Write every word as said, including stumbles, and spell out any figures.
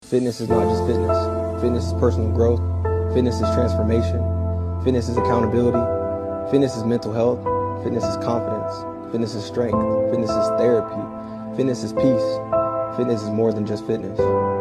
Fitness is not just fitness. Fitness is personal growth. Fitness is transformation. Fitness is accountability. Fitness is mental health. Fitness is confidence. Fitness is strength. Fitness is therapy. Fitness is peace. Fitness is more than just fitness.